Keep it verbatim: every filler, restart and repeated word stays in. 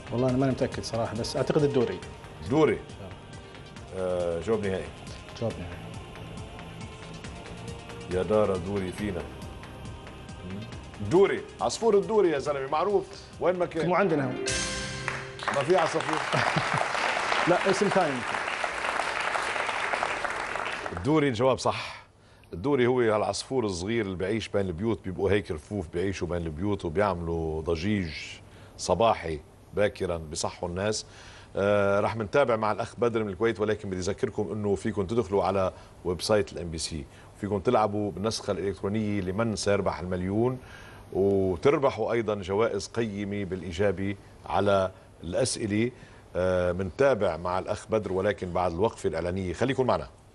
والله انا ماني متاكد صراحه، بس اعتقد الدوري. دوري. آه جواب نهائي. جواب نهائي. يا دار دوري فينا. دوري، عصفور الدوري يا زلمه معروف وين ما كان. مو عندنا هو. ما في عصافير. لا اسم ثاني. الدوري الجواب صح. الدوري هو هالعصفور الصغير اللي بيعيش بين البيوت، بيبقوا هيك رفوف بيعيشوا بين البيوت وبيعملوا ضجيج صباحي باكرا بصحوا الناس. آه رح نتابع مع الاخ بدر من الكويت، ولكن بدي اذكركم انه فيكم تدخلوا على ويب سايت الام بي سي، فيكم تلعبوا بالنسخه الالكترونيه لمن سيربح المليون، وتربحوا ايضا جوائز قيمه بالاجابه على الاسئله. آه منتابع مع الاخ بدر ولكن بعد الوقفه الاعلانيه، خليكم معنا.